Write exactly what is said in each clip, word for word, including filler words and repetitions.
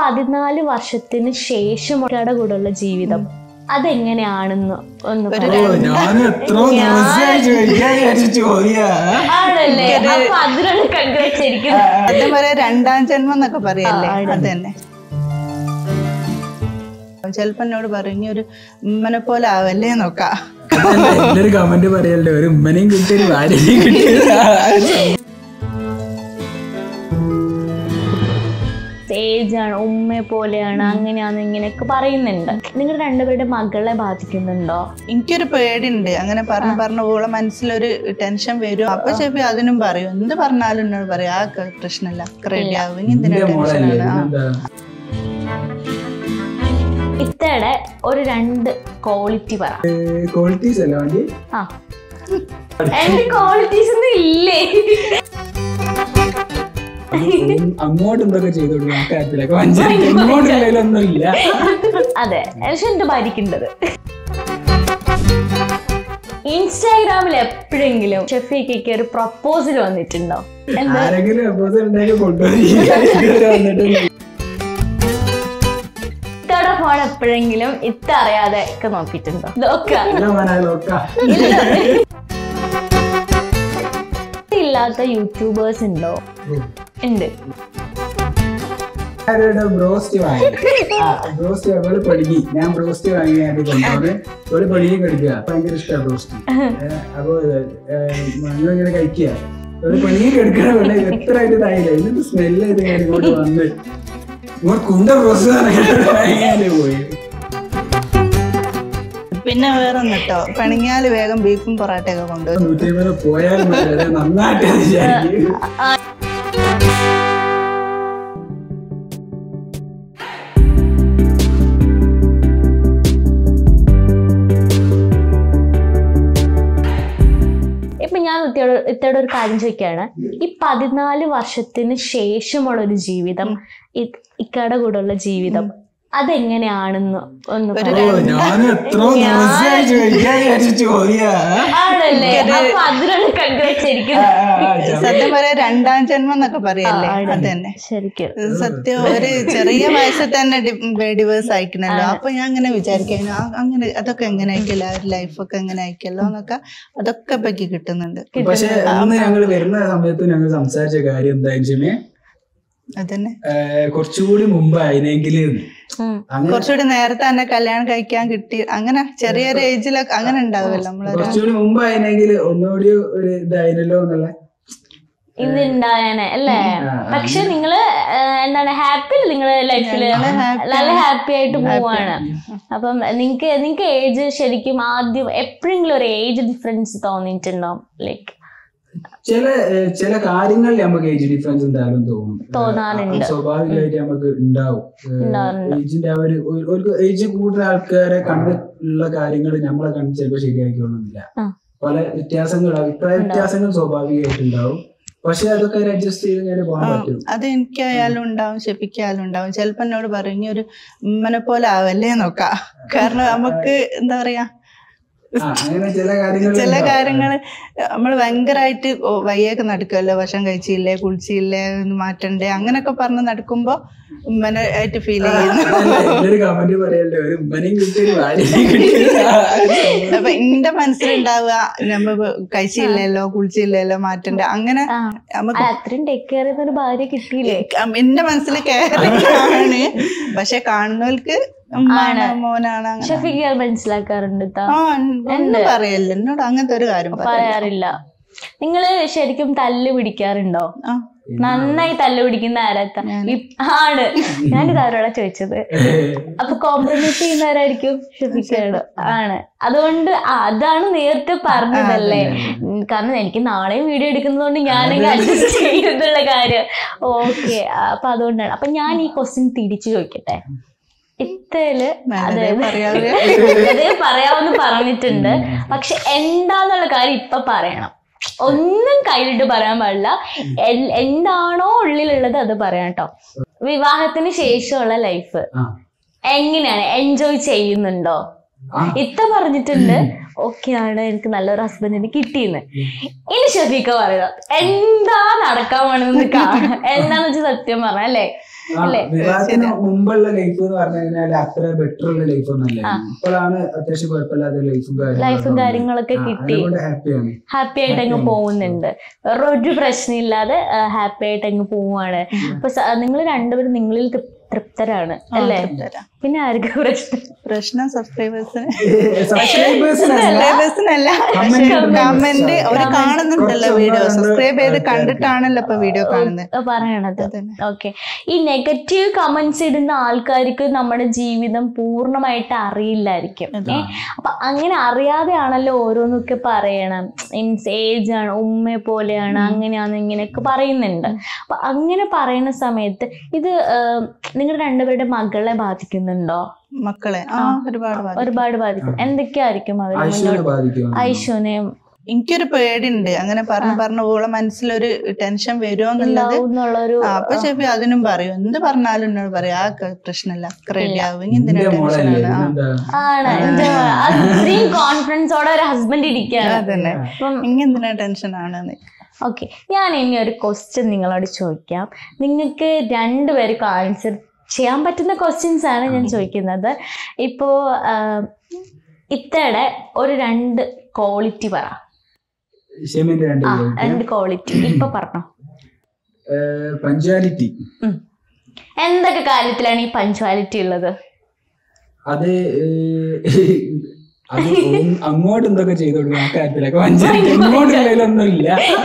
പതിനാല് വർഷത്തിന് ശേഷം ഒരാളുടെ കൂടെയുള്ള ജീവിതം അതെങ്ങനെയാണെന്ന് ഒന്ന് ആണല്ലേ? അപ്പൊ അതിനുള്ള കൺഗ്രാറ്റ്സ്. രണ്ടാം ജന്മം എന്നൊക്കെ പറയല്ലേ, അത് തന്നെ. ചിലപ്പോ എന്നോട് പറഞ്ഞു ഒരു ഉമ്മനെ പോലെ ആവല്ലേ നോക്കാം. കമന്റ് പറയല്ലേ, ഒരു ഉമ്മനെയും കിട്ടിയ ഒരു ഭാര്യയും കിട്ടിയ ഏജാണ്, ഉമ്മയെ പോലെയാണ്, അങ്ങനെയാണ് ഇങ്ങനെയൊക്കെ പറയുന്നുണ്ട്. നിങ്ങൾ രണ്ടുപേരുടെ മകളെ ബാധിക്കുന്നുണ്ടോ? എനിക്കൊരു പേടിയുണ്ട്. അങ്ങനെ പറഞ്ഞു പറഞ്ഞ ഓളെ മനസ്സിലൊരു ടെൻഷൻ വരും. അപ്പൊ ചെപ്പി അതിനും പറയും, എന്ത് പറഞ്ഞാലും എന്നോട് പറയും ആ പ്രശ്നമില്ല, റെഡി ആവും, എന്തിനാ ടെൻഷനാണ്. ഇത്തയുടെ ഒരു രണ്ട് ക്വാളിറ്റി പറ. ക്വാളിറ്റീസ് അല്ല വേണ്ടി ആ എന്റെ ക്വാളിറ്റീസ് ഒന്നും ഇല്ലേ? അങ്ങോട്ട് എന്തൊക്കെ ചെയ്തു അങ്ങോട്ടുള്ളതിലൊന്നും ഇല്ല. അതെ, പക്ഷെ എന്റെ ഭാര്യക്കുണ്ടത്. ഇൻസ്റ്റാഗ്രാമിൽ എപ്പോഴെങ്കിലും ഷെഫീക്ക് ഒരു പ്രപ്പോസൽ വന്നിട്ടുണ്ടോ? ആരെങ്കിലും പ്രപ്പോസൽ ഉണ്ടാക്കി കൊണ്ടുപോയി ഇത്തയുടെ ഫോൺ എപ്പോഴെങ്കിലും ഇത്ത അറിയാതെ ഒക്കെ നോക്കിയിട്ടുണ്ടോ? ഇല്ലാത്ത യൂട്യൂബേഴ്സ് ഉണ്ടോ? ഉണ്ട്. ബ്രോസ്റ്റ് വാങ്ങി ബ്രോസ്റ്റ് അവള് പടുകി ഞാൻ ബ്രോസ്റ്റ് വാങ്ങിയായിട്ട് കൊണ്ടുപോകുന്നത് ഒരു പടുകി കഴിക്കുക. ഭയങ്കര ഇഷ്ടമാണ് ബ്രോസ്റ്റ്. അപ്പൊ ഞങ്ങളിങ്ങനെ കഴിക്കുക, ഒരു പടുകി കഴിക്കണ വേണ്ട എത്ര ആയിട്ട് ഇതായില്ല. എന്നിട്ട് സ്മെല്ല് ചെയ്ത് ഞാൻ ഇങ്ങോട്ട് വന്ന് കുണ്ട ബ്രോസ്റ്റ് പോയി. പിന്നെ വേറെ ഒന്നും കേട്ടോ, പണിങ്ങാല് വേഗം ബീഫും പൊറാട്ടയൊക്കെ കൊണ്ടുപോകും. നൂറ്റി പോയാലും നന്നായിട്ട് ഇത്തയോട് ഇത്തയുടെ ഒരു കാര്യം ചോദിക്കുകയാണ്. ഈ പതിനാല് വർഷത്തിന് ശേഷമുള്ള ഒരു ജീവിതം, ഇക്കയുടെ കൂടെയുള്ള ജീവിതം അതെങ്ങനെയാണെന്ന് ഒന്ന് ആണല്ലേ? അപ്പൊ അതിനുള്ള കൺഗ്രാറ്റ്സ്. സത്യം പറയാ രണ്ടാം ജന്മം എന്നൊക്കെ പറയല്ലേ, അത് തന്നെ. ശരിക്കും സത്യം ഒരു ചെറിയ വയസ്സിൽ തന്നെ ഡിവേഴ്സ് അയക്കണല്ലോ. അപ്പൊ ഞാൻ അങ്ങനെ വിചാരിക്കുന്നു, അങ്ങനെ അതൊക്കെ എങ്ങനെ ആയിക്കല്ലോ, ആ ഒരു ലൈഫൊക്കെ എങ്ങനെ ആയിക്കല്ലോ എന്നൊക്കെ അതൊക്കെ പറ്റി കിട്ടുന്നുണ്ട്. പക്ഷെ അന്ന് ഞങ്ങൾ വരുന്ന സമയത്ത് ഞങ്ങൾ സംസാരിച്ച കാര്യം എന്താ അതന്നെ, കുറച്ചുകൂടി മുമ്പായിരുന്നെങ്കിൽ കുറച്ചുകൂടി നേരത്തെ തന്നെ കല്യാണം കഴിക്കാൻ കിട്ടി. അങ്ങനെ ചെറിയൊരു ഏജിലൊക്കെ അങ്ങനെ ഉണ്ടാവുമല്ലോ നമ്മള്. കുറച്ചുകൂടി മുമ്പായിരുന്നെങ്കിൽ ഒന്നുകൂടി ഒരു ഇതായിരുന്നല്ലോ എന്നുള്ള ഇതുണ്ടായാനെ അല്ലേ? പക്ഷെ നിങ്ങള് എന്താണ് ഹാപ്പി, നിങ്ങള് ലൈഫില് നല്ല ഹാപ്പി ആയിട്ട് പോവാണ്. അപ്പം നിങ്ങക്ക് നിങ്ങക്ക് ഏജ് ശരിക്കും ആദ്യം എപ്പോഴെങ്കിലും ഒരു ഏജ് ഡിഫറൻസ് തോന്നിയിട്ടുണ്ടോ? ലൈക്ക് ചില ചില കാര്യങ്ങളിൽ നമുക്ക് ഏജ് ഡിഫറൻസ് എന്തായാലും തോന്നും, തോന്നാറുണ്ട്, സ്വാഭാവികമായിട്ട് നമുക്ക് ഉണ്ടാവും. ഏജിന്റെ ആ ഒരു ഏജ് കൂടുതൽ ആൾക്കാരെ കണ്ടുള്ള കാര്യങ്ങൾ നമ്മളെ കണ്ട് ചിലപ്പോൾ ശരിയാക്കിക്കൊള്ളുന്നില്ല. പല വ്യത്യാസങ്ങൾ, അഭിപ്രായ വ്യത്യാസങ്ങൾ സ്വാഭാവികമായിട്ടുണ്ടാവും. പക്ഷെ അതൊക്കെ അഡ്ജസ്റ്റ് ചെയ്ത് ഞാൻ പോകാൻ പറ്റും. അത് എനിക്കായാലും ഉണ്ടാവും, ഷെഫിക്കായാലും ഉണ്ടാവും. ചിലപ്പോ എന്നോട് പറഞ്ഞു ഒരു ഉമ്മനെ പോലെ ആവല്ലേ നോക്കാം. കാരണം നമുക്ക് എന്താ പറയാ, ചില കാര്യങ്ങള് നമ്മള് ഭയങ്കരമായിട്ട് വയ്യൊക്കെ നടക്കുമല്ലോ, ഭക്ഷണം കഴിച്ചില്ലേ, കുളിച്ചില്ലേ, മാറ്റണ്ടേ, അങ്ങനൊക്കെ പറഞ്ഞ് നടക്കുമ്പോ ഉമ്മനെ ആയിട്ട് ഫീൽ ചെയ്യുന്നു. അപ്പൊ എന്റെ മനസ്സിലുണ്ടാവുക നമ്മ കഴിച്ചില്ലല്ലോ, കുളിച്ചില്ലല്ലോ, മാറ്റണ്ടേ, അങ്ങനെ നമുക്ക് അത്രയും ടേക്ക് കെയർ ചെയ്യുന്ന ഒരു ഭാര്യ കിട്ടിയില്ലേ. എന്റെ മനസ്സിൽ കെയറിംഗാണ്, പക്ഷെ കാണുന്നവർക്ക് മോനാണ്. ഷെഫീക്ക് മനസ്സിലാക്കാറുണ്ട്, പറയല്ല എന്നോട് അങ്ങനത്തെ ഒരു കാര്യം പറയാറില്ല. നിങ്ങള് ശരിക്കും തല്ല് പിടിക്കാറുണ്ടോ? നന്നായി തല്ല് പിടിക്കുന്ന ആരാത്ത ആണ്? ഞാനിത് ആരോടാ ചോദിച്ചത്. അപ്പൊ കോംപ്രമൈസ് ചെയ്യുന്നവരായിരിക്കും ഷെഫീക്കാണ് ആണ്. അതുകൊണ്ട് അതാണ് നേരത്തെ പറഞ്ഞതല്ലേ, കാരണം എനിക്ക് നാളെയും വീഡിയോ എടുക്കുന്നതുകൊണ്ട് ഞാനെങ്കിൽ അഡ്ജസ്റ്റ് ചെയ്യുന്നുള്ള കാര്യം. ഓക്കെ, അപ്പൊ അതുകൊണ്ടാണ്. അപ്പൊ ഞാൻ ഈ ക്വസ്റ്റ്യൻ തിരിച്ചു ചോദിക്കട്ടെ. ഇത്തയില് അതേ പറയാമെന്ന് പറഞ്ഞിട്ടുണ്ട്, പക്ഷെ എന്താന്നുള്ള കാര്യം ഇപ്പൊ പറയണം. ഒന്നും കയ്യിലിട്ട് പറയാൻ പാടില്ല, എന്താണോ ഉള്ളിലുള്ളത് അത് പറയാം കേട്ടോ. വിവാഹത്തിന് ശേഷമുള്ള ലൈഫ് എങ്ങനെയാണ്, എൻജോയ് ചെയ്യുന്നുണ്ടോ? ഇത്ത പറഞ്ഞിട്ടുണ്ട് ഓക്കെ ആണ്, എനിക്ക് നല്ലൊരു ഹസ്ബൻഡിന് കിട്ടിയെന്ന്. ഇനി ഷെഫീക്ക പറയുക എന്താ നടക്കാൻ വേണമെന്ന് കാണാം. എന്താന്ന് വെച്ചാൽ സത്യം പറഞ്ഞ അല്ലേ, വിവാഹത്തിന് മുമ്പുള്ള ലൈഫ് എന്ന് പറഞ്ഞു കഴിഞ്ഞാൽ അത്ര ബെറ്റർ ഉള്ള ലൈഫ് ഒന്നല്ല. ഇപ്പോഴാണ് അത്യാവശ്യം കുഴപ്പമില്ലാത്ത ലൈഫും ലൈഫും കാര്യങ്ങളൊക്കെ കിട്ടി ഹാപ്പിയാണ്, ഹാപ്പി ആയിട്ട് അങ്ങ് പോകുന്നുണ്ട്. വേറെ ഒരു പ്രശ്നമില്ലാതെ ഹാപ്പി ആയിട്ട് അങ്ങ് പോവാണ്. അപ്പൊ നിങ്ങൾ രണ്ടുപേരും നിങ്ങളിൽ തൃപ്തരാണ് അല്ലേ? പിന്നെ ആർക്കും പ്രശ്നം പ്രശ്നം സബ്സ്ക്രൈബേഴ്സിന് സബ്സ്ക്രൈബേഴ്സിനല്ല, കമന്റ് അവര് കാണുന്നുണ്ടല്ലോ വീഡിയോ, സബ്സ്ക്രൈബ് ചെയ്ത് കണ്ടിട്ടാണല്ലോ ഇപ്പൊ വീഡിയോ കാണുന്നത് പറയണത്. ഓക്കെ, ഈ നെഗറ്റീവ് കമന്റ്സ് ഇടുന്ന ആൾക്കാർക്ക് നമ്മുടെ ജീവിതം പൂർണ്ണമായിട്ട് അറിയില്ലായിരിക്കും. ഏഹ് അപ്പൊ അങ്ങനെ അറിയാതെയാണല്ലോ ഓരോന്നൊക്കെ പറയണം. മീൻസ് ഏജ് ആണ്, ഉമ്മയെ പോലെയാണ്, അങ്ങനെയാണ് ഇങ്ങനെയൊക്കെ പറയുന്നുണ്ട്. അപ്പൊ അങ്ങനെ പറയുന്ന സമയത്ത് ഇത് നിങ്ങൾ രണ്ടുപേരുടെ മകളെ ബാധിക്കുന്നുണ്ടോ? മക്കളെ ഒരുപാട് ഒരുപാട് ബാധിക്കും. എന്തൊക്കെയായിരിക്കും അവര് ഐശുവിനെയും? എനിക്കൊരു പേടിയുണ്ട് അങ്ങനെ പറഞ്ഞു പറഞ്ഞു ഓളെ മനസ്സിലൊരു ടെൻഷൻ വരുമോ എന്നുള്ളത്. അപ്പൊ ചെപ്പി അതിനും പറയും, എന്ത് പറഞ്ഞാലും എന്നോട് പറയും ആ പ്രശ്നമില്ല, റെഡി ആവും, ഇനി എന്തിനാ ടെൻഷനാണ്, കോൺഫിഡൻസോടെ ഒരു ഹസ്ബൻഡ് ഇരിക്കുകയാണ്. അതന്നെ, ഇനി എന്തിനാ ടെൻഷൻ ആണെന്ന്. ഓക്കെ, ഞാൻ ഇനി ഒരു ക്വസ്റ്റ്യൻ നിങ്ങളോട് ചോദിക്കാം. നിങ്ങൾക്ക് രണ്ടുപേർക്കും ആൻസർ ചെയ്യാൻ പറ്റുന്ന ക്വസ്റ്റ്യൻസ് ആണ് ഞാൻ ചോദിക്കുന്നത്. ഇപ്പോ ഇത്തയുടെ ഒരു രണ്ട് ക്വാളിറ്റി പറ. രണ്ട് ക്വാളിറ്റി ഇപ്പൊ പറഞ്ഞോ. പഞ്ച്വാലിറ്റി. എന്തൊക്കെ കാര്യത്തിലാണ് ഈ പഞ്ച്വാലിറ്റി ഉള്ളത്? അത് അങ്ങോട്ട് എന്തൊക്കെ ചെയ്തു കൊടുക്കണം ആ കാര്യത്തിലൊക്കെ പഞ്ചായത്ത് ഇങ്ങോട്ടുള്ളതിലൊന്നുമില്ല.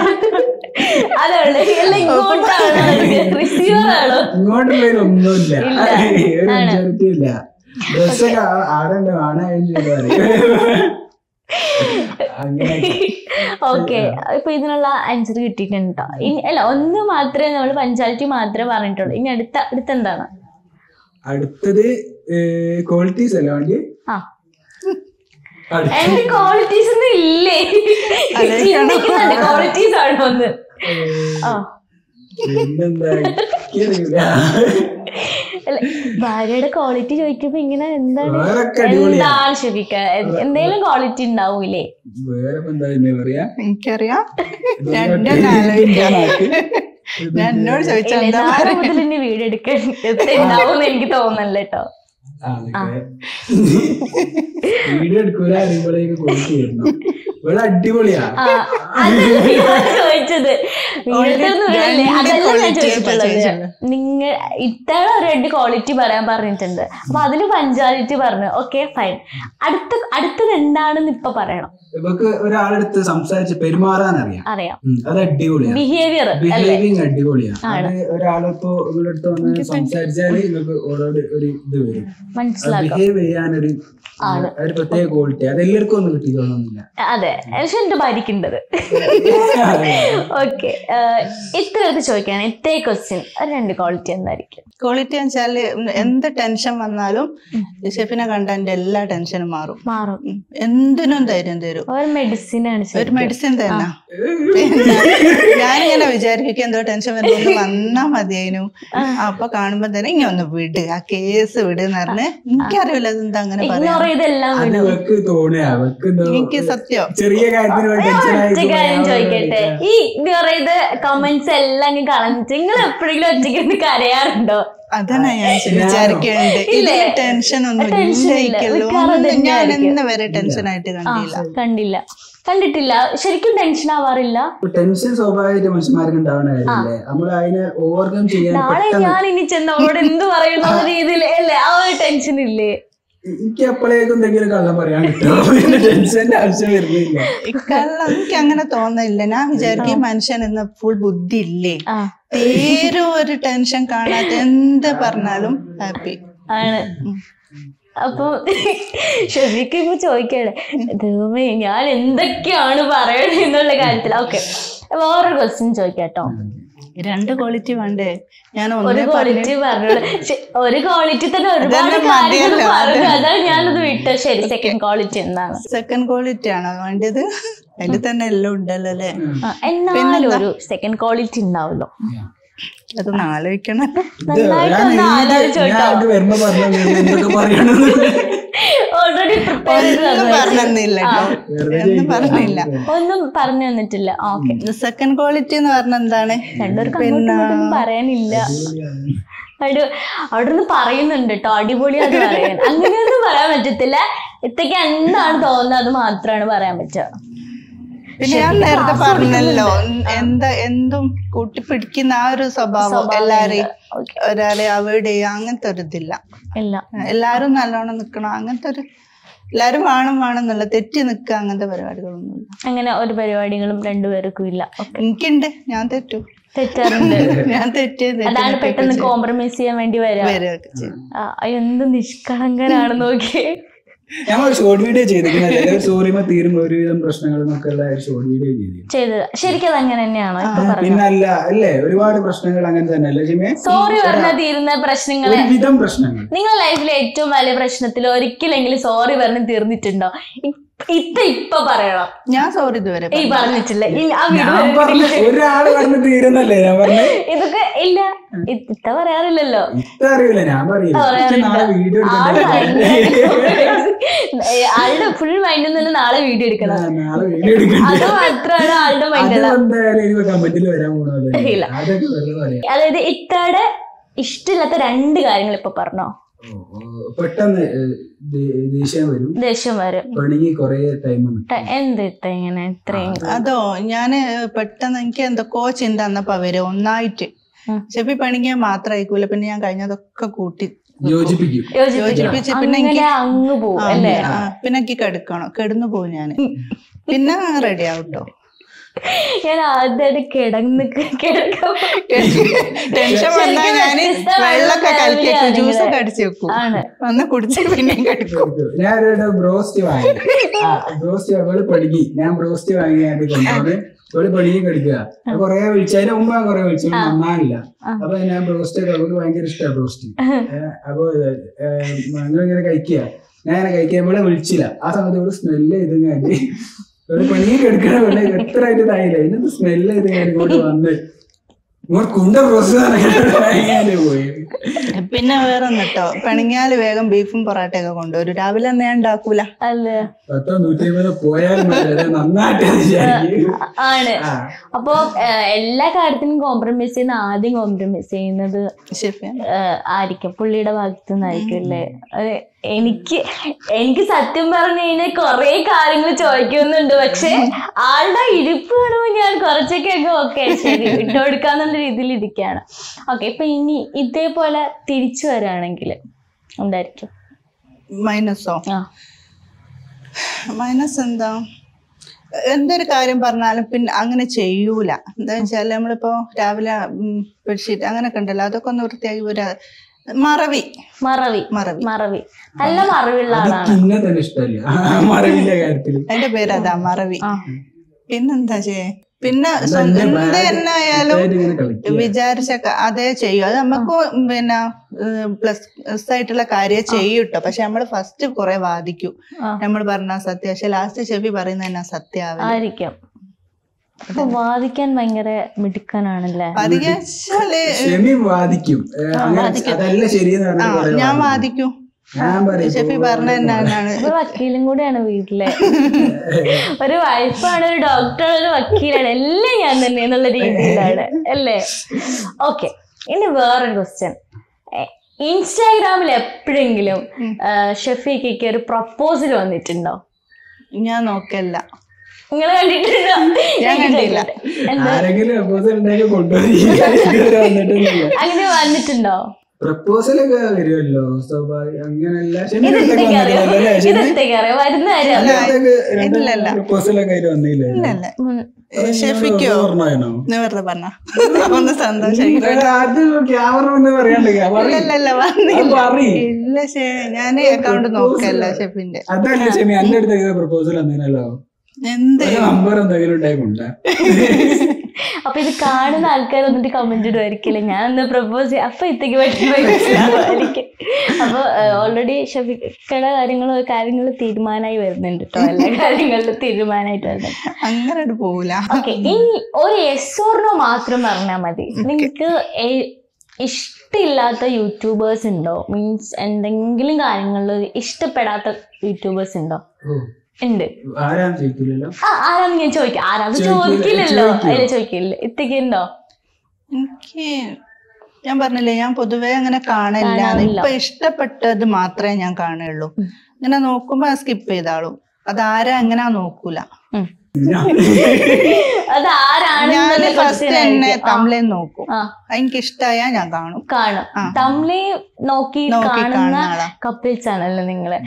ഇങ്ങോട്ടുള്ളതിലൊന്നുമില്ല, ഒരു പഞ്ചായത്തും ഇല്ല. ഡ്രസ്സൊക്കെ ആടണ്ട ആണായും ഓക്കെ, ഇപ്പൊ ഇതിനുള്ള ആൻസർ കിട്ടിയിട്ടുണ്ടോ? ഇനി അല്ല, ഒന്ന് മാത്രമേ നമ്മൾ പഞ്ചായത്തി മാത്രമേ പറഞ്ഞിട്ടുള്ളൂ. ഇനി അടുത്ത അടുത്തെന്താണ്? അടുത്തത് ക്വാളിറ്റീസ് അല്ല വേണ്ടി. ആ എന്റെ ക്വാളിറ്റീസ് ഒന്നും ഇല്ലേ? ചിന്തിക്കുന്നുണ്ട് ക്വാളിറ്റീസ് ആണോ ഒന്ന്. ആ ഭാര്യയുടെ ക്വാളിറ്റി ചോദിക്കുമ്പോ ഇങ്ങനെ എന്താണ് എന്താണ് ശരിക്ക എന്തെങ്കിലും ക്വാളിറ്റി ഉണ്ടാവൂലേ? എനിക്കറിയാം, ഞാൻ എന്നോട് ചോദിച്ചാൽ മുതൽ എന്നെ വീഡിയോ എടുക്കാൻ ഉണ്ടാവും എനിക്ക് തോന്നല്ല കേട്ടോ. വീഡിയോ എടുക്കൂല അറിയുമ്പോഴേക്ക് ക്വാളിറ്റി വരുന്നു. ഇവിടെ അടിപൊളിയാ. ചോദിച്ചത് അതല്ല ഞാൻ ചോദിച്ചിട്ടുള്ളത്. നിങ്ങൾ ഇത്തവണ ഒരു രണ്ട് ക്വാളിറ്റി പറയാൻ പറഞ്ഞിട്ടുണ്ട്, അപ്പൊ അതില് പഞ്ചാലിറ്റി പറഞ്ഞു. Okay fine. അടുത്ത അടുത്തത് എന്താണെന്ന് ഇപ്പൊ പറയണം. ഇവക്ക് ഒരാളെടുത്ത് സംസാരിച്ച് പെരുമാറാൻ അറിയാം അറിയാം അത് അടിപൊളിയാണ്. ബിഹേവിയർ ബിഹേവിയറിങ് അടിപൊളിയാണ്. അത് ഒരാളിപ്പോ നിങ്ങളടുത്ത് വന്ന് സംസാരിച്ചാല് നിങ്ങൾക്ക് ഓരോട് ഒരു ഇത് വരും, ബിഹേവ് ചെയ്യാനൊരു ഒരു പ്രത്യേക ക്വാളിറ്റി. അത് എല്ലാവർക്കും ഒന്നും കിട്ടിക്കൊള്ളണമെന്നില്ല. അതെ, പക്ഷെ എന്റെ ഭാര്യക്കുണ്ടത്. ഓക്കെ, ഇത്ര അടുത്ത് ചോദിക്കാണ് ഇത്തേ ക്വസ്റ്റ്യൻ, രണ്ട് ക്വാളിറ്റി എന്തായിരിക്കും? ക്വാളിറ്റി വെച്ചാല് എന്ത് ടെൻഷൻ വന്നാലും ഷെഫിനെ കണ്ട എന്റെ എല്ലാ ടെൻഷനും മാറും മാറും എന്തിനും ധൈര്യം തരും. ഒരു മെഡിസിൻ ആണ്, ഒരു മെഡിസിൻ തന്നെ. ഞാനിങ്ങനെ വിചാരിക്കും എന്തോ ടെൻഷൻ വരുമ്പോ വന്നാ മതിയായിരുന്നു. അപ്പൊ കാണുമ്പോ തന്നെ ഇങ്ങനെ ഒന്ന് വിട്, ആ കേസ് വിട് എന്ന് പറഞ്ഞ്. എനിക്കറിയില്ല അതെന്താ അങ്ങനെ പറയാം. എനിക്ക് സത്യം ചെറിയ കാര്യം ചോദിക്കട്ടെ, ഈ ഇത് കമന്റ്സ് എല്ലാം കളഞ്ഞിട്ട് നിങ്ങൾ എപ്പോഴെങ്കിലും ഒറ്റയ്ക്ക് കരയാറുണ്ടോ? അതാണ് ഞാൻ വിചാരിക്കേണ്ടത്. ടെൻഷൻ ഒന്നും ഞാൻ ഇന്ന് വരെ ടെൻഷൻ ആയിട്ട് കണ്ടില്ല കണ്ടില്ല കണ്ടിട്ടില്ല ശരിക്കും ടെൻഷൻ ആവാറില്ല. ടെൻഷൻ സ്വാഭാവികമായിട്ട് മനുഷ്യന്മാർക്ക് ഉണ്ടാവണല്ലേ, നമ്മൾ അതിനെ ഓവർകം ചെയ്യാൻ. നാളെ ഞാൻ ഇനി ചെന്നോട് എന്ത് പറയുന്ന രീതിയിൽ അല്ലേ ആ ഒരു ടെൻഷൻ ഇല്ലേ? എനിക്ക് അപ്പോഴേക്കും എന്തെങ്കിലും കള്ളം പറയാൻ കിട്ടുമോ? ടെൻഷന്റെ ആവശ്യം വരുന്നില്ല. കള്ളം എനിക്ക് അങ്ങനെ തോന്നില്ല. ഞാൻ വിചാരിക്കും മനുഷ്യൻ എന്ന ഫുൾ ബുദ്ധി ഇല്ലേ, തീരെ ഒരു ടെൻഷൻ കാണാത്ത എന്ത് പറഞ്ഞാലും ഹാപ്പി ആണ്. അപ്പൊ ശരിക്കും ഇപ്പൊ ചോദിക്കണേ ദൈവമേ ഞാൻ എന്തൊക്കെയാണ് പറയണേ എന്നുള്ള കാര്യത്തിൽ. ഓക്കെ, വേറൊരു ക്വസ്റ്റ്യൻ ചോദിക്കാട്ടോ. രണ്ട് ക്വാളിറ്റി വേണ്ടേ? ഞാൻ ഒരു ക്വാളിറ്റി പറഞ്ഞോളൂ. ഒരു ക്വാളിറ്റി തന്നെ ഒരുപാട് കാര്യങ്ങൾ പറഞ്ഞു, അതാണ് ഞാനത് വിട്ടു. ശരി, സെക്കൻഡ് ക്വാളിറ്റി എന്താണ്? സെക്കൻഡ് ക്വാളിറ്റി ആണോ വേണ്ടത്? അതിൽ തന്നെ എല്ലാം ഉണ്ടല്ലോ അല്ലേ? എന്നാലും ഒരു സെക്കൻഡ് ക്വാളിറ്റി ഉണ്ടാവല്ലോ, അതൊന്ന് ആലോചിക്കണം. നന്നായിട്ടൊന്ന് ആലോചിച്ചോട്ടോ. ഓൾറെഡി പറഞ്ഞില്ല പറഞ്ഞില്ല ഒന്നും പറഞ്ഞു തന്നിട്ടില്ല. ഓക്കെ, സെക്കൻഡ് ക്വാളിറ്റി എന്ന് പറഞ്ഞ എന്താണ്? രണ്ടുപേർക്കും പറയാനില്ല. അവിടെ അവിടെ നിന്ന് പറയുന്നുണ്ട് കേട്ടോ, അടിപൊളിയാന്ന് പറയാൻ. അങ്ങനെയൊന്നും പറയാൻ പറ്റത്തില്ല. ഇത്തേക്ക് എന്താണ് തോന്നുന്നത് അത് മാത്രമാണ് പറയാൻ പറ്റുക. പിന്നെ ഞാൻ നേരത്തെ പറഞ്ഞല്ലോ, എന്താ എന്തും കൂട്ടിപ്പിടിക്കുന്ന ആ ഒരു സ്വഭാവം, എല്ലാരെയും ഒരാളെ അവോയ്ഡ് ചെയ്യുക, അങ്ങനത്തെ ഒരു ഇതില്ല. എല്ലാരും നല്ലോണം നിക്കണം, അങ്ങനത്തെ ഒരു എല്ലാരും വേണം വേണം എന്നുള്ള തെറ്റി നിക്കുക, അങ്ങനത്തെ പരിപാടികളൊന്നുമില്ല. അങ്ങനെ ഒരു പരിപാടികളും രണ്ടുപേർക്കും ഇല്ല. എനിക്കുണ്ട്, ഞാൻ തെറ്റു തെറ്റാറുണ്ട്. ഞാൻ തെറ്റ് അതാണ് പെട്ടെന്ന് കോംപ്രമൈസ് ചെയ്യാൻ വേണ്ടി വരാം. എന്ത് നിഷ്കളങ്കനാണ് നോക്കിയേ. ഞങ്ങൾ ഷോർട്ട് വീഡിയോ ചെയ്തിരിക്കുന്നത് സോറിമ തീരുമ്പോ ഒരുവിധം പ്രശ്നങ്ങളൊക്കെ ഉള്ള ഷോർട്ട് വീഡിയോ ചെയ്തത്. ശരിക്കും അത് അങ്ങനെ തന്നെയാണോ? പിന്നല്ല അല്ലേ, ഒരുപാട് പ്രശ്നങ്ങൾ അങ്ങനെ തന്നെ അല്ലേ ജിമേ? സോറി പറഞ്ഞ തീരുന്ന പ്രശ്നങ്ങൾ, ഒരുവിധം പ്രശ്നങ്ങൾ നിങ്ങളുടെ ലൈഫിലെ ഏറ്റവും വലിയ പ്രശ്നത്തിൽ ഒരിക്കലെങ്കിലും സോറി പറഞ്ഞ് തീർന്നിട്ടുണ്ടോ? ഇത്ത ഇപ്പൊ പറയണം. ഞാൻ സോറി ഇതുവരെ ഈ പറഞ്ഞിട്ടില്ല. ഒരാള് പറഞ്ഞ് തീരുന്നല്ലേ ഞാൻ പറഞ്ഞു. ഇതൊക്കെ ഇല്ല, ഇത്ത പറയാറില്ലല്ലോ. അറിയില്ല, ഞാൻ പറയില്ല. ആളുടെ ഫുൾ മൈൻഡിൽ നിന്ന് നാളെ വീഡിയോ എടുക്കണം, അത് മാത്രമാണ് ആളുടെ മൈൻഡിൽ. അതായത് ഇത്തയുടെ ഇഷ്ടമില്ലാത്ത രണ്ട് കാര്യങ്ങൾ ഇപ്പൊ പറഞ്ഞോ. പെട്ടെന്ന് ദേഷ്യം വരും, ദേഷ്യം വരും, എന്ത് ഇങ്ങനെ ഇത്രയും. അതോ ഞാന് പെട്ടെന്ന് എനിക്ക് എന്തൊക്കെയോ ചിന്ത വന്നപ്പോ വരും ഒന്നായിട്ട്. ചെപ്പി പണിക്കാൻ മാത്രമായിക്കൂല, പിന്നെ ഞാൻ കഴിഞ്ഞതൊക്കെ കൂട്ടി യോജിപ്പിച്ച് പിന്നെ അങ്ങ് പോകും അല്ലേ. പിന്നെ എനിക്ക് കിടക്കണം, കിടന്നു പോകും ഞാന്, പിന്നെ റെഡി ആവട്ടോ. ഞാൻ ആദ്യമായിട്ട് കിടന്ന് ടെൻഷൻ വന്നാൽ ഞാന് വെള്ളമൊക്കെ കലക്കി വെക്കും, ജ്യൂസൊക്കെ അടിച്ചു വെക്കും, ഒന്ന് കുടിച്ചിട്ട് പിന്നെ കിടക്കും. ഞാനൊരു ബ്രോസ്റ്റ് വാങ്ങി, ബ്രോസ്റ്റ് അവള് പടുക്കി, ഞാൻ ബ്രോസ്റ്റ് വാങ്ങിയായിട്ട് കൊണ്ടുവന്ന് അവള് പടുക്കി കടിക്കുക. കൊറേ വിളിച്ചു, അതിന് മുമ്പ് കൊറേ വിളിച്ചു, നന്നാനില്ല. അപ്പൊ ഞാൻ ബ്രോസ്റ്റ് ഒക്കെ അവൾക്ക് ഭയങ്കര ഇഷ്ടമാണ് ബ്രോസ്റ്റ്. അപ്പൊ ഞങ്ങളിങ്ങനെ കഴിക്കുക, ഞാൻ ഇങ്ങനെ കഴിക്കാൻ ഇവിടെ വിളിച്ചില്ല. ആ സമയത്ത് ഇവിടെ സ്മെല്ല് ചെയ്ത് ഞാൻ ഒരു പണിയും എടുക്കണ പോലെ എത്ര ആയിട്ട് ഇതായില്ല, ഇതിനകത്ത് സ്മെല്ല് ചെയ്ത് ഞാൻ ഇങ്ങോട്ട് വന്ന് കുണ്ട പ്രോസസ് പോയി. പിന്നെ വേറെ ഒന്നിട്ടോ, പെണിങ്ങാല് വേഗം ബീഫും പൊറാട്ടയൊക്കെ കൊണ്ടുവരും. രാവിലെ തന്നെ ഞാൻ ഉണ്ടാക്കൂല. പത്തോ നൂറ്റി അമ്പത് പോയാലും നന്നായിട്ട് ആണ്. അപ്പൊ എല്ലാ കാര്യത്തിനും കോംപ്രമൈസ് ചെയ്യുന്ന ആദ്യം കോംപ്രമൈസ് ചെയ്യുന്നത് ആയിരിക്കും, പുള്ളിയുടെ ഭാഗത്തു നിന്നായിരിക്കും അല്ലേ. എനിക്ക് എനിക്ക് സത്യം പറഞ്ഞു കഴിഞ്ഞാൽ കൊറേ കാര്യങ്ങൾ ചോദിക്കുന്നുണ്ട്, പക്ഷെ ആളുടെ ഇരിപ്പ് കാണുമ്പോൾ ഞാൻ കുറച്ചൊക്കെ ഒക്കെ ഓക്കെ ശരി വിട്ടുകൊടുക്കാന്നുള്ള രീതിയിൽ ഇരിക്കുകയാണ്. ഓക്കെ, ഇപ്പൊ ഇനി ഇതേപോലെ തിരിച്ചു വരാണെങ്കിൽ എന്തായിരിക്കും മൈനസോ? മൈനസ് എന്താ, എന്തൊരു കാര്യം പറഞ്ഞാലും പിന്നെ അങ്ങനെ ചെയ്യൂല. എന്താ വെച്ചാല് നമ്മളിപ്പോ രാവിലെ ബെഡ്ഷീറ്റ് അങ്ങനെയൊക്കെ ഉണ്ടല്ലോ, അതൊക്കെ ഒന്ന് വൃത്തിയാക്കി പോരാ. മറവി മറവി മറവി മറവി നല്ല മറവിയുള്ള ആളാണ്. അതിന്റെ പേരതാ മറവി. പിന്നെന്താ ചെയ്യേ, പിന്നെ എന്ത് എന്നായാലും വിചാരിച്ച അതേ ചെയ്യും. അത് നമുക്ക് പിന്നെ പ്ലസ് ആയിട്ടുള്ള കാര്യം ചെയ്യൂട്ടോ. പക്ഷെ നമ്മള് ഫസ്റ്റ് കുറെ വാദിക്കും, നമ്മൾ പറഞ്ഞ സത്യം, പക്ഷെ ലാസ്റ്റ് ഷെഫി പറയുന്ന തന്നെ സത്യമായിരിക്കും. അപ്പൊ വാദിക്കാൻ ഭയങ്കര മിടുക്കനാണല്ലേ. ഞാൻ വാദിക്കും, ഷെഫി പറഞ്ഞ തന്നെയാണ്. ഒരു വക്കീലും കൂടെയാണ് വീട്ടിലെ, ഒരു വൈഫാണ്, ഒരു ഡോക്ടറാണ്, ഒരു വക്കീലാണ്, എല്ലാം ഞാൻ തന്നെ എന്നുള്ള രീതിയിലാണ് അല്ലേ. ഓക്കെ, ഇനി വേറൊരു ക്വസ്റ്റ്യൻ. ഇൻസ്റ്റാഗ്രാമിൽ എപ്പോഴെങ്കിലും ഷെഫിക്ക് ഒരു പ്രപ്പോസൽ വന്നിട്ടുണ്ടോ? ഞാൻ നോക്കല്ല. നിങ്ങൾ കണ്ടിട്ടുണ്ടോ? ഞാൻ കണ്ടില്ല. അങ്ങനെ വന്നിട്ടുണ്ടോ? പ്രപ്പോസൽ ഒക്കെ വരുമല്ലോ സ്വാഭാവികം, അങ്ങനെയല്ല ഷെഫിക്കോ വെറുതെ പറഞ്ഞ ഒന്ന് സന്തോഷായില്ല. ഞാൻ അക്കൗണ്ട് നോക്കല്ല ഷെഫിന്റെ. അതല്ല ഷെമി, എന്റെ അടുത്ത് പ്രപ്പോസൽ വന്നീനല്ലോ, എന്ത് നമ്പർ എന്തെങ്കിലും ഉണ്ടായിക്കൊണ്ട. അപ്പൊ ഇത് കാണുന്ന ആൾക്കാർ വന്നിട്ട് കമന്റ് ഇടുമായിരിക്കില്ലേ, ഞാൻ ഒന്ന് പ്രപ്പോസ് ചെയ്യാം, അപ്പൊ ഇത്തേക്ക് പറ്റുമായിരിക്കും. അപ്പൊ ഓൾറെഡി ഷെഫിക്കയുടെ കാര്യങ്ങൾ കാര്യങ്ങൾ തീരുമാനമായി വരുന്നുണ്ട് കേട്ടോ, എല്ലാ കാര്യങ്ങളിലും തീരുമാനമായിട്ട് വരുന്നുണ്ട്. അങ്ങനെ പോവില്ല. ഓക്കെ, ഇനി ഒരു യെസ് ഓർ നോ മാത്രം പറഞ്ഞാൽ മതി. നിങ്ങൾക്ക് ഇഷ്ടമില്ലാത്ത യൂട്യൂബേഴ്സ് ഉണ്ടോ? മീൻസ് എന്തെങ്കിലും കാര്യങ്ങളിൽ ഇഷ്ടപ്പെടാത്ത യൂട്യൂബേഴ്സ് ഉണ്ടോ? ഉണ്ട്. ആരാന്ന് ഞാൻ ചോദിക്കാം. ആരാന്ന് ചോദിക്കില്ലല്ലോ, അതില് ചോദിക്കില്ല. ഇത്തേക്ക് ഉണ്ടോ? എനിക്ക് ഞാൻ പറഞ്ഞില്ലേ ഞാൻ പൊതുവേ അങ്ങനെ കാണില്ല. ഇപ്പൊ ഇഷ്ടപ്പെട്ടത് മാത്രമേ ഞാൻ കാണുള്ളൂ. ഇങ്ങനെ നോക്കുമ്പോ സ്കിപ്പ് ചെയ്താളും. അതാരാ എങ്ങനാ നോക്കൂല. ഞാൻ ഫസ്റ്റ് തന്നെ തമിഴ് നോക്കും. എനിക്ക് ഇഷ്ടായ ഞാൻ കാണും കാണും തമിഴ് നോക്കി കാണുന്ന കപ്പിൾസ് ആണല്ലോ നിങ്ങള്.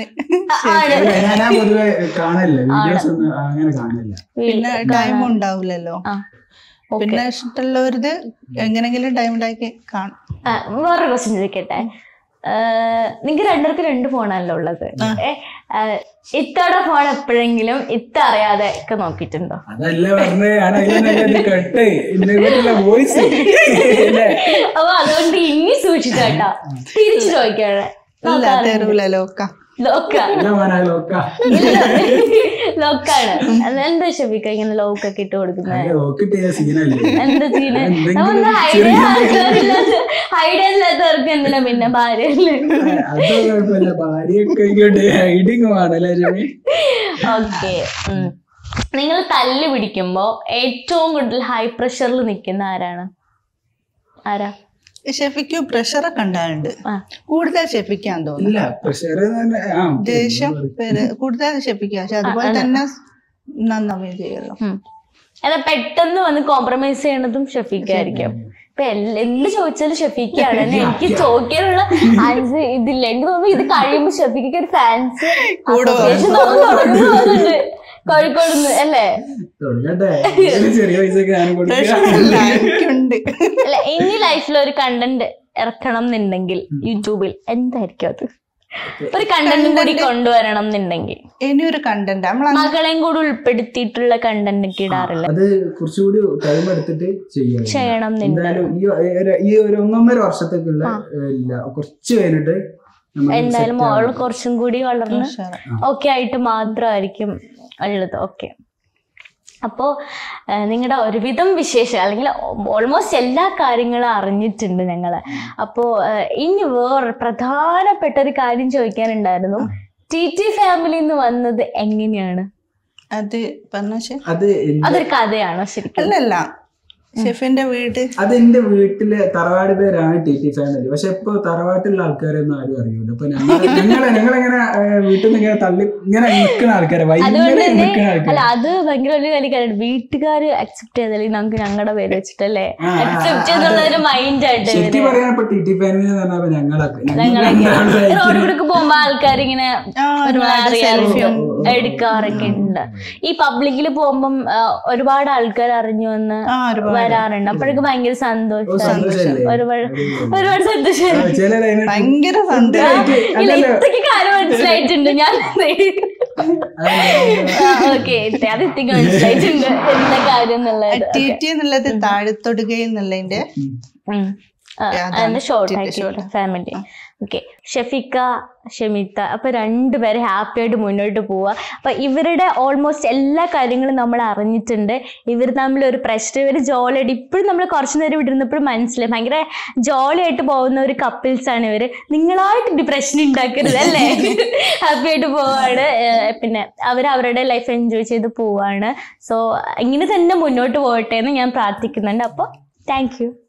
പിന്നെ ടൈം ഉണ്ടാവില്ലല്ലോ. പിന്നെ ഇഷ്ടമുള്ളവരത് എങ്ങനെങ്കിലും ടൈം ഉണ്ടാക്കി കാണും. വേറൊരു ക്വസ്റ്റ്യൻ ചോദിക്കട്ടെ. നിങ്ങക്ക് രണ്ടുപേർക്ക് രണ്ട് ഫോണാണല്ലോ ഉള്ളത്. ഇത്തയുടെ ഫോൺ എപ്പോഴെങ്കിലും ഇത്ത അറിയാതെ ഒക്കെ നോക്കിയിട്ടുണ്ടോ? അപ്പൊ അതുകൊണ്ട് ഇനി സൂക്ഷിച്ചോട്ടോ. തിരിച്ചു ചോദിക്കാണ് ലോക്കാണ്. എന്താ ഷെഫീക്ക ഇങ്ങനെ ലോക്കൊക്കെ ഇട്ട് കൊടുക്കുന്നത്? എന്താ സീന്? ഐഡിയ ഇല്ലാത്തവർക്ക് എന്തിനാ പിന്നെ ഭാര്യ? ഓക്കെ. നിങ്ങൾ തല്ല് പിടിക്കുമ്പോ ഏറ്റവും കൂടുതൽ ഹൈ പ്രഷറിൽ നിൽക്കുന്ന ആരാണ്? ആരാ? ഷെഫിക്ക് പ്രഷറൊക്കെ ഉണ്ടായിട്ടുണ്ട്. കൂടുതൽ ഷെഫിക്കാൻ തോന്നുന്നു. ദേഷ്യം കൂടുതൽ ഷെഫിക്കുക. പക്ഷെ അതുപോലെ തന്നെ നന്നാവുകയും ചെയ്യുമല്ലോ. അല്ല പെട്ടെന്ന് വന്ന് കോംപ്രമൈസ് ചെയ്യണതും ഷെഫിക്കായിരിക്കും. ഇപ്പൊ എന്ത് ചോദിച്ചാലും ഷെഫീക്കാണ്. എനിക്ക് ചോദിക്കാനുള്ള ആൻസർ ഇതില്ല. എനിക്ക് തോന്നുന്നു ഇത് കഴിയുമ്പോ ഷെഫീക്ക് ഒരു ഫാൻസ് തുടങ്ങുന്നുണ്ട് കോഴിക്കോട് അല്ലേ? അല്ല ഇനി ലൈഫിൽ ഒരു കണ്ടന്റ് ഇറക്കണം എന്നുണ്ടെങ്കിൽ യൂട്യൂബിൽ എന്തായിരിക്കും അത്? ഒരു കണ്ടന്റും കൂടി കൊണ്ടുവരണം എന്നുണ്ടെങ്കിൽ ഇനി ഒരു കണ്ടന്റ് മകളെയും കൂടി ഉൾപ്പെടുത്തിയിട്ടുള്ള കണ്ടന്റ് ഒക്കെ ഇടാറില്ല. അത് കുറച്ചുകൂടി ടൈം എടുത്തിട്ട് ചെയ്യണം. ഈ ഒരു ഒന്നൊന്നര വർഷത്തേക്കുള്ള കുറച്ച് കഴിഞ്ഞിട്ട് എന്തായാലും മോള് കുറച്ചും കൂടി വളർന്ന് ഓക്കെ ആയിട്ട് മാത്രമായിരിക്കും ഉള്ളത്. ഓക്കെ. അപ്പോൾ നിങ്ങളുടെ ഒരുവിധം വിശേഷം അല്ലെങ്കിൽ ഓൾമോസ്റ്റ് എല്ലാ കാര്യങ്ങളും അറിഞ്ഞിട്ടുണ്ട് ഞങ്ങൾ. അപ്പോൾ ഇനി വേറെ പ്രധാനപ്പെട്ട ഒരു കാര്യം ചോദിക്കാനുണ്ടായിരുന്നു. ടി ടി ഫാമിലിന്ന് വന്നത് എങ്ങനെയാണ്? അത് അതൊരു കഥയാണോ ശരിക്കും? അല്ലല്ല, ഷെഫിന്റെ വീട് അത് എന്റെ വീട്ടിലെ തറവാട് പേരാണ് ടി ടി ഫാമിലി. പക്ഷെ ഇപ്പൊ തറവാട്ടിലുള്ള ആൾക്കാരൊന്നും ആരും അറിയൂല. അപ്പൊ ഞങ്ങളെ ഞങ്ങളെങ്ങനെ വീട്ടിൽ നിന്ന് ഇങ്ങനെ തള്ളി ഇങ്ങനെ നിൽക്കുന്ന ആൾക്കാരെ അല്ല അത് ഭയങ്കര വലിയ കാര്യം. വീട്ടുകാര് അക്സെപ്റ്റ് ചെയ്താലേ നമുക്ക് ഞങ്ങളുടെ പേര് വെച്ചിട്ടല്ലേ അക്സെപ്റ്റ് ചെയ്തുള്ള ഒരു മൈൻഡ് ആയിട്ട് റോഡിലേക്ക് പോകുമ്പോ ആൾക്കാർ ഇങ്ങനെ എടുക്കാറൊക്കെ ഉണ്ട്. ഈ പബ്ലിക്കിൽ പോകുമ്പം ഒരുപാട് ആൾക്കാർ അറിഞ്ഞു വന്ന് വരാറുണ്ട്. അപ്പോഴൊക്കെ ഭയങ്കര സന്തോഷം, ഒരുപാട് ഒരുപാട് സന്തോഷം, ഭയങ്കര സന്തോഷം. ഇത്രയ്ക്ക് കാര്യം മനസ്സിലായിട്ടുണ്ട് ഞാൻ. ഓക്കെ, അത് ഇത്രയ്ക്ക് മനസ്സിലായിട്ടുണ്ട് എന്താ കാര്യം എന്നുള്ളത്. താഴെത്തൊടുകയെന്നുള്ളതിന്റെ ഷോർട്ട് ആക്കി ഫാമിലി. ഓക്കെ, ഷെഫിക്ക, ഷെമിത്ത, അപ്പൊ രണ്ടുപേരെ ഹാപ്പി ആയിട്ട് മുന്നോട്ട് പോവുക. അപ്പൊ ഇവരുടെ ഓൾമോസ്റ്റ് എല്ലാ കാര്യങ്ങളും നമ്മൾ അറിഞ്ഞിട്ടുണ്ട്. ഇവർ തമ്മിൽ ഒരു പ്രശ്നം, ഇവർ ജോളിയായിട്ട് ഇപ്പോഴും നമ്മൾ കുറച്ചു നേരം വിട്ടിരുന്നപ്പോഴും മനസ്സിലായി ഭയങ്കര ജോളിയായിട്ട് പോകുന്ന ഒരു കപ്പിൾസ് ആണ് ഇവര്. നിങ്ങളായിട്ട് ഡിപ്രഷൻ ഉണ്ടാക്കരുത് അല്ലേ? ഹാപ്പി ആയിട്ട് പോവാണ്. പിന്നെ അവർ അവരുടെ ലൈഫ് എൻജോയ് ചെയ്ത് പോവാണ്. സോ ഇങ്ങനെ തന്നെ മുന്നോട്ട് പോകട്ടെ എന്ന് ഞാൻ പ്രാർത്ഥിക്കുന്നുണ്ട്. അപ്പോൾ താങ്ക് യു.